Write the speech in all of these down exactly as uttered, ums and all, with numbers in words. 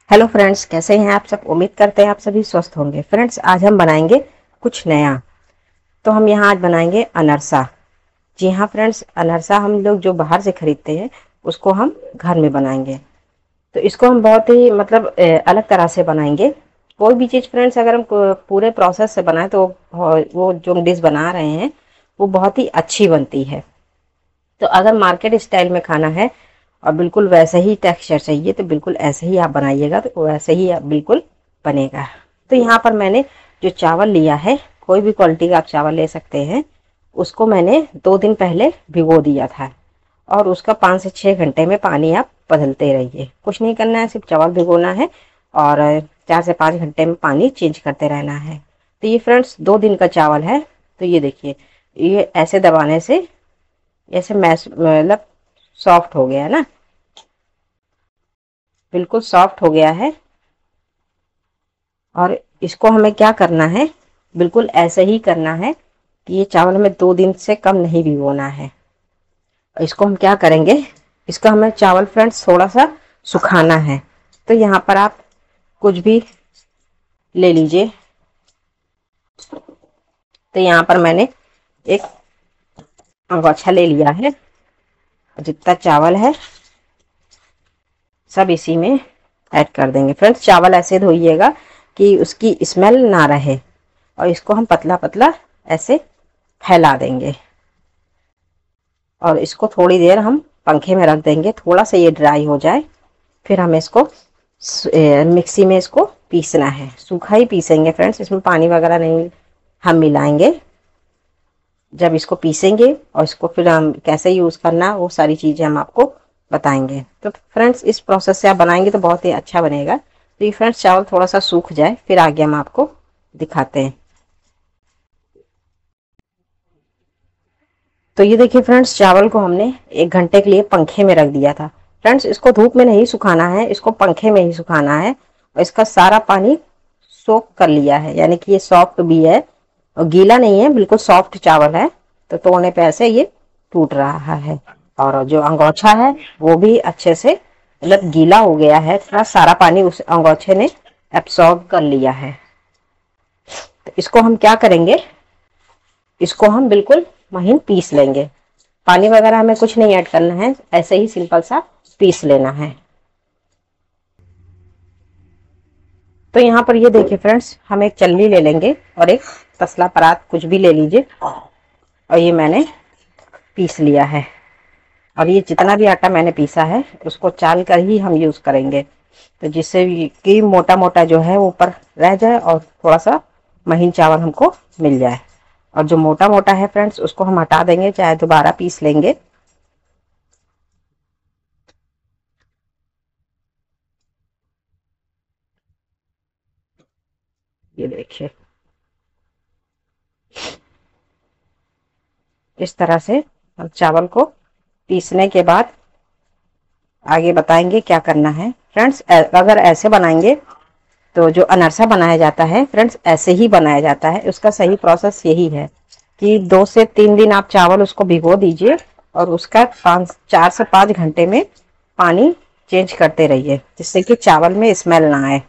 Hello friends, कैसे हैं आप सब। उम्मीद करते हैं आप सभी स्वस्थ होंगे। फ्रेंड्स, आज हम बनाएंगे कुछ नया। तो हम यहाँ आज बनाएंगे अनरसा। जी हाँ फ्रेंड्स, अनरसा हम लोग जो बाहर से खरीदते हैं उसको हम घर में बनाएंगे। तो इसको हम बहुत ही मतलब अ, अलग तरह से बनाएंगे। कोई भी चीज़ फ्रेंड्स अगर हम को- पूरे प्रोसेस से बनाए तो वो जो हम डिश बना रहे हैं वो बहुत ही अच्छी बनती है। तो अगर मार्केट स्टाइल में खाना है और बिल्कुल वैसे ही टेक्सचर चाहिए तो बिल्कुल ऐसे ही आप बनाइएगा, तो वैसे ही आप बिल्कुल बनेगा। तो यहाँ पर मैंने जो चावल लिया है, कोई भी क्वालिटी का आप चावल ले सकते हैं, उसको मैंने दो दिन पहले भिगो दिया था। और उसका पाँच से छः घंटे में पानी आप बदलते रहिए। कुछ नहीं करना है, सिर्फ चावल भिगोना है और चार से पाँच घंटे में पानी चेंज करते रहना है। तो ये फ्रेंड्स दो दिन का चावल है। तो ये देखिए, ये ऐसे दबाने से ऐसे मैश मतलब सॉफ्ट हो गया है ना, बिल्कुल सॉफ्ट हो गया है। और इसको हमें क्या करना है, बिल्कुल ऐसे ही करना है कि ये चावल हमें दो दिन से कम नहीं भिगोना है। इसको हम क्या करेंगे, इसका हमें चावल फ्रेंड्स थोड़ा सा सुखाना है। तो यहाँ पर आप कुछ भी ले लीजिए। तो यहाँ पर मैंने एक अंगोछा ले लिया है। जितना चावल है सब इसी में ऐड कर देंगे। फ्रेंड्स, चावल ऐसे धोइएगा कि उसकी स्मेल ना रहे। और इसको हम पतला पतला ऐसे फैला देंगे और इसको थोड़ी देर हम पंखे में रख देंगे, थोड़ा सा ये ड्राई हो जाए। फिर हमें इसको मिक्सी में इसको पीसना है। सूखा ही पीसेंगे फ्रेंड्स, इसमें पानी वगैरह नहीं हम मिलाएंगे। जब इसको पीसेंगे और इसको फिर हम कैसे यूज़ करना वो सारी चीज़ें हम आपको बताएंगे। तो फ्रेंड्स, इस प्रोसेस से आप बनाएंगे तो बहुत ही अच्छा बनेगा। तो ये फ्रेंड्स चावल थोड़ा सा सूख जाए फिर आगे हम आपको दिखाते हैं। तो ये देखिए फ्रेंड्स, चावल को हमने एक घंटे के लिए पंखे में रख दिया था। फ्रेंड्स, इसको धूप में नहीं सुखाना है, इसको पंखे में ही सुखाना है। और इसका सारा पानी सोख कर लिया है, यानी कि ये सॉफ्ट भी है और गीला नहीं है, बिल्कुल सॉफ्ट चावल है। तो तोड़ने पे ऐसे ये टूट रहा है। और जो अंगोछा है वो भी अच्छे से मतलब गीला हो गया है, थोड़ा सारा पानी उस अंगोछे ने एब्सॉर्ब कर लिया है। तो इसको हम क्या करेंगे, इसको हम बिल्कुल महीन पीस लेंगे। पानी वगैरह हमें कुछ नहीं ऐड करना है, ऐसे ही सिंपल सा पीस लेना है। तो यहाँ पर ये देखिए फ्रेंड्स, हम एक चलनी ले लेंगे और एक तसला परात कुछ भी ले लीजिए। और ये मैंने पीस लिया है। और ये जितना भी आटा मैंने पीसा है उसको चाल कर ही हम यूज करेंगे, तो जिससे कि मोटा मोटा जो है वो ऊपर रह जाए और थोड़ा सा महीन चावल हमको मिल जाए। और जो मोटा मोटा है फ्रेंड्स उसको हम हटा देंगे, चाहे दोबारा पीस लेंगे। ये देखिए, इस तरह से हम चावल को पीसने के बाद आगे बताएंगे क्या करना है। फ्रेंड्स, अगर ऐसे बनाएंगे तो जो अनरसा बनाया जाता है फ्रेंड्स ऐसे ही बनाया जाता है। उसका सही प्रोसेस यही है कि दो से तीन दिन आप चावल उसको भिगो दीजिए और उसका पाँच चार से पाँच घंटे में पानी चेंज करते रहिए, जिससे कि चावल में स्मेल ना आए।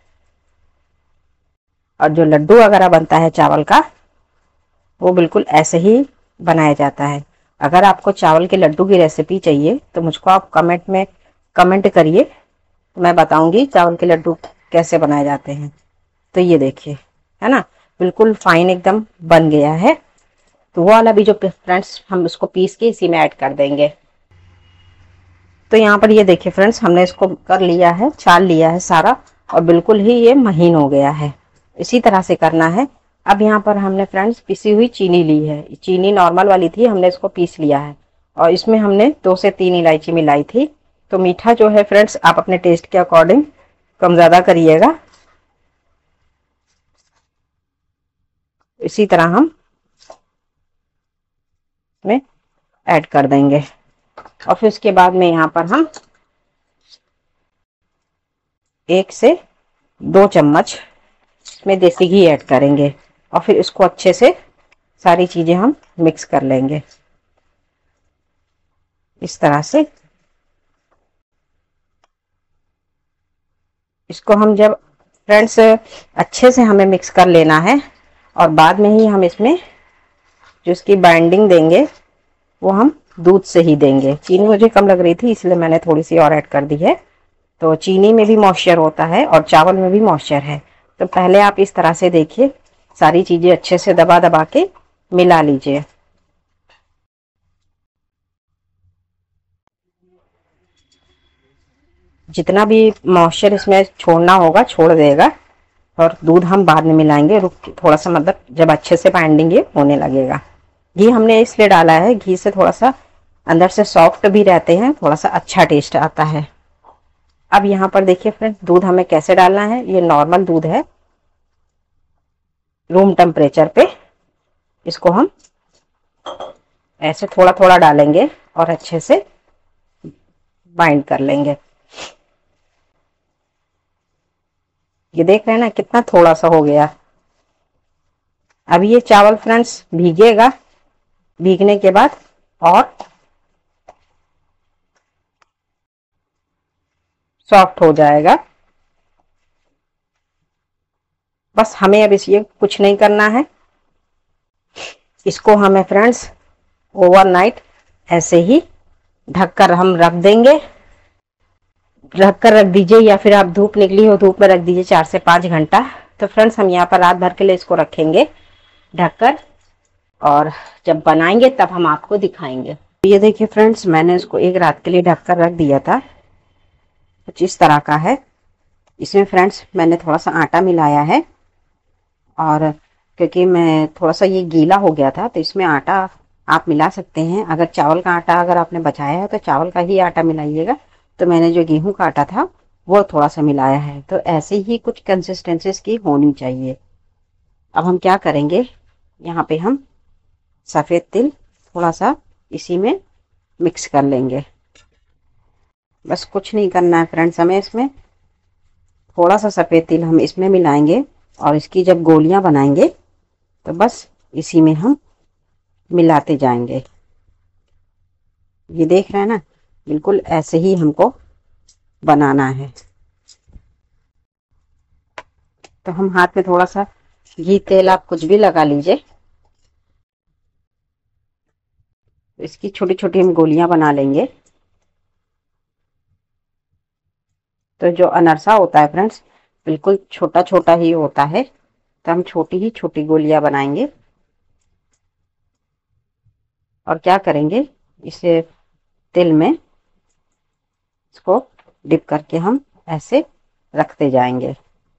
और जो लड्डू वगैरह बनता है चावल का वो बिल्कुल ऐसे ही बनाया जाता है। अगर आपको चावल के लड्डू की रेसिपी चाहिए तो मुझको आप कमेंट में कमेंट करिए, तो मैं बताऊंगी चावल के लड्डू कैसे बनाए जाते हैं। तो ये देखिए, है ना, बिल्कुल फाइन एकदम बन गया है। तो वो वाला भी जो फ्रेंड्स हम उसको पीस के इसी में ऐड कर देंगे। तो यहाँ पर ये देखिए फ्रेंड्स, हमने इसको कर लिया है, छान लिया है सारा और बिल्कुल ही ये महीन हो गया है। इसी तरह से करना है। अब यहाँ पर हमने फ्रेंड्स पिसी हुई चीनी ली है। चीनी नॉर्मल वाली थी, हमने इसको पीस लिया है और इसमें हमने दो से तीन इलायची मिलाई थी। तो मीठा जो है फ्रेंड्स आप अपने टेस्ट के अकॉर्डिंग कम ज़्यादा करिएगा। इसी तरह हम इसमें ऐड कर देंगे। और फिर उसके बाद में यहाँ पर हम एक से दो चम्मच में देसी घी ऐड करेंगे और फिर इसको अच्छे से सारी चीजें हम मिक्स कर लेंगे इस तरह से। इसको हम जब फ्रेंड्स अच्छे से हमें मिक्स कर लेना है और बाद में ही हम इसमें जो इसकी बाइंडिंग देंगे वो हम दूध से ही देंगे। चीनी मुझे कम लग रही थी इसलिए मैंने थोड़ी सी और ऐड कर दी है। तो चीनी में भी मॉइस्चर होता है और चावल में भी मॉइस्चर है। तो पहले आप इस तरह से देखिए, सारी चीजें अच्छे से दबा दबा के मिला लीजिए। जितना भी मॉइस्चर इसमें छोड़ना होगा छोड़ देगा और दूध हम बाद में मिलाएंगे, रुक थोड़ा सा, मतलब जब अच्छे से बाइंडिंग ये होने लगेगा। घी हमने इसलिए डाला है, घी से थोड़ा सा अंदर से सॉफ्ट भी रहते हैं, थोड़ा सा अच्छा टेस्ट आता है। अब यहाँ पर देखिए फ्रेंड, दूध हमें कैसे डालना है। ये नॉर्मल दूध है, रूम टेम्परेचर पे। इसको हम ऐसे थोड़ा थोड़ा डालेंगे और अच्छे से बाइंड कर लेंगे। ये देख रहे हैं ना कितना थोड़ा सा हो गया। अभी ये चावल फ्रेंड्स भीगेगा, भीगने के बाद और सॉफ्ट हो जाएगा। बस हमें अब इस ये कुछ नहीं करना है, इसको हमें फ्रेंड्स ओवरनाइट ऐसे ही ढककर हम रख देंगे। रख कर रख दीजिए या फिर आप धूप निकली हो धूप में रख दीजिए चार से पाँच घंटा। तो फ्रेंड्स हम यहाँ पर रात भर के लिए इसको रखेंगे ढककर, और जब बनाएंगे तब हम आपको दिखाएंगे। ये देखिए फ्रेंड्स, मैंने इसको एक रात के लिए ढककर रख दिया था। कुछ इस तरह का है। इसमें फ्रेंड्स मैंने थोड़ा सा आटा मिलाया है, और क्योंकि मैं थोड़ा सा ये गीला हो गया था तो इसमें आटा आप मिला सकते हैं। अगर चावल का आटा अगर आपने बचाया है तो चावल का ही आटा मिलाइएगा। तो मैंने जो गेहूं का आटा था वो थोड़ा सा मिलाया है। तो ऐसे ही कुछ कंसिस्टेंसीज की होनी चाहिए। अब हम क्या करेंगे, यहाँ पे हम सफ़ेद तिल थोड़ा सा इसी में मिक्स कर लेंगे। बस कुछ नहीं करना है फ्रेंड्स, हमें इसमें थोड़ा सा सफ़ेद तिल हम इसमें मिलाएंगे और इसकी जब गोलियां बनाएंगे तो बस इसी में हम मिलाते जाएंगे। ये देख रहे हैं ना, बिल्कुल ऐसे ही हमको बनाना है। तो हम हाथ में थोड़ा सा घी तेल आप कुछ भी लगा लीजिए। इसकी छोटी छोटी हम गोलियां बना लेंगे। तो जो अनरसा होता है फ्रेंड्स बिल्कुल छोटा छोटा ही होता है, तो हम छोटी ही छोटी गोलियां बनाएंगे। और क्या करेंगे, इसे तिल में इसको डिप करके हम ऐसे रखते जाएंगे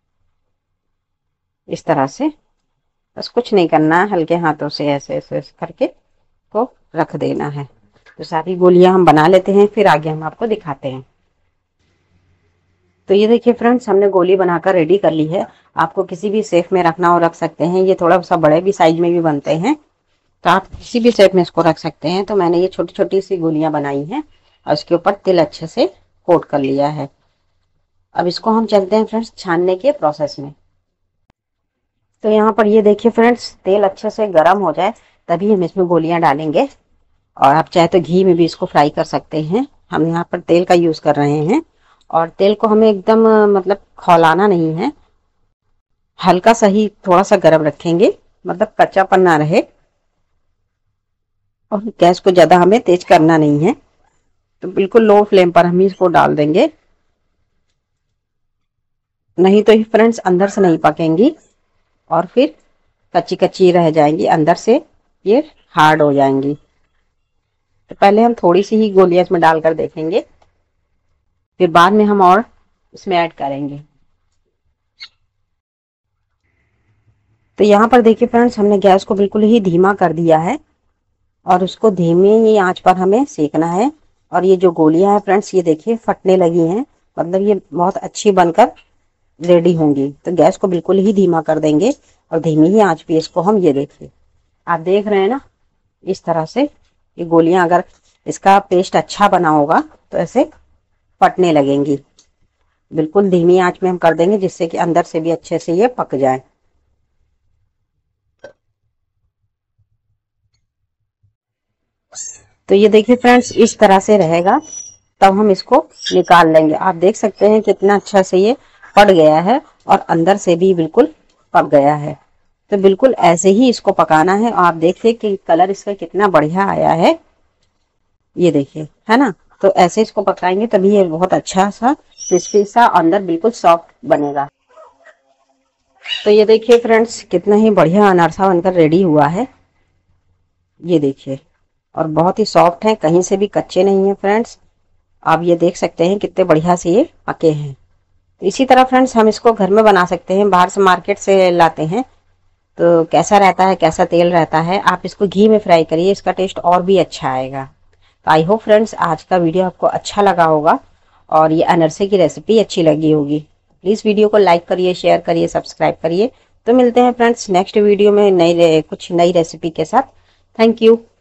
इस तरह से। बस कुछ नहीं करना है, हल्के हाथों से ऐसे ऐसे करके को रख देना है। तो सारी गोलियां हम बना लेते हैं, फिर आगे हम आपको दिखाते हैं। तो ये देखिए फ्रेंड्स, हमने गोली बनाकर रेडी कर ली है। आपको किसी भी शेप में रखना हो रख सकते हैं। ये थोड़ा सा बड़े भी साइज में भी बनते हैं, तो आप किसी भी शेप में इसको रख सकते हैं। तो मैंने ये छोटी छोटी सी गोलियां बनाई हैं और इसके ऊपर तिल अच्छे से कोट कर लिया है। अब इसको हम चलते हैं फ्रेंड्स छानने के प्रोसेस में। तो यहाँ पर ये देखिए फ्रेंड्स, तेल अच्छे से गर्म हो जाए तभी हम इसमें गोलियां डालेंगे। और आप चाहे तो घी में भी इसको फ्राई कर सकते हैं। हम यहाँ पर तेल का यूज कर रहे हैं और तेल को हमें एकदम मतलब खौलाना नहीं है, हल्का सा ही थोड़ा सा गर्म रखेंगे, मतलब कच्चापन ना रहे। और गैस को ज्यादा हमें तेज करना नहीं है, तो बिल्कुल लो फ्लेम पर हम इसको डाल देंगे। नहीं तो ये फ्रेंड्स अंदर से नहीं पकेंगी और फिर कच्ची कच्ची रह जाएंगी, अंदर से ये हार्ड हो जाएंगी। तो पहले हम थोड़ी सी ही गोलियां इसमें डालकर देखेंगे, फिर बाद में हम और इसमें ऐड करेंगे। तो यहाँ पर देखिए फ्रेंड्स, हमने गैस को बिल्कुल ही धीमा कर दिया है और उसको धीमे ही आंच पर हमें सेकना है। और ये जो गोलियां हैं फ्रेंड्स, ये देखिए फटने लगी हैं, मतलब ये बहुत अच्छी बनकर रेडी होंगी। तो गैस को बिल्कुल ही धीमा कर देंगे और धीमी ही आंच पे इसको हम, ये देखिए आप देख रहे हैं ना, इस तरह से ये गोलियां, अगर इसका पेस्ट अच्छा बना होगा तो ऐसे फटने लगेंगी। बिल्कुल धीमी आंच में हम कर देंगे जिससे कि अंदर से भी अच्छे से ये पक जाए। तो ये देखिए फ्रेंड्स, इस तरह से रहेगा, तब हम इसको निकाल लेंगे। आप देख सकते हैं कितना अच्छा से ये पड़ गया है और अंदर से भी बिल्कुल पक गया है। तो बिल्कुल ऐसे ही इसको पकाना है। आप देखिए कि कलर इसका कितना बढ़िया आया है, ये देखिए, है ना। तो ऐसे इसको पकाएंगे तभी ये बहुत अच्छा सा क्रिस्पी सा अंदर बिल्कुल सॉफ्ट बनेगा। तो ये देखिए फ्रेंड्स, कितना ही बढ़िया अनारसा बनकर रेडी हुआ है, ये देखिए। और बहुत ही सॉफ्ट है, कहीं से भी कच्चे नहीं है फ्रेंड्स। आप ये देख सकते हैं कितने बढ़िया से ये पके हैं। तो इसी तरह फ्रेंड्स हम इसको घर में बना सकते हैं। बाहर से मार्केट से लाते हैं तो कैसा रहता है, कैसा तेल रहता है, आप इसको घी में फ्राई करिए, इसका टेस्ट और भी अच्छा आएगा। तो आई होप फ्रेंड्स आज का वीडियो आपको अच्छा लगा होगा और ये अनरसे की रेसिपी अच्छी लगी होगी। प्लीज़ वीडियो को लाइक करिए, शेयर करिए, सब्सक्राइब करिए। तो मिलते हैं फ्रेंड्स नेक्स्ट वीडियो में नई कुछ नई रेसिपी के साथ। Thank you.